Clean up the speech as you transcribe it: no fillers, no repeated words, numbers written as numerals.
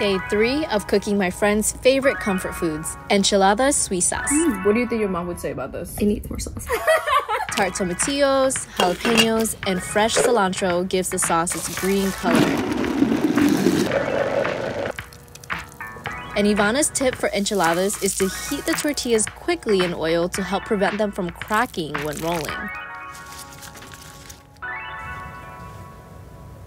Day 3 of cooking my friend's favorite comfort foods, Enchiladas Suizas. What do you think your mom would say about this? I need more sauce. Tart tomatillos, jalapeños, and fresh cilantro gives the sauce its green color. And Ivana's tip for enchiladas is to heat the tortillas quickly in oil to help prevent them from cracking when rolling.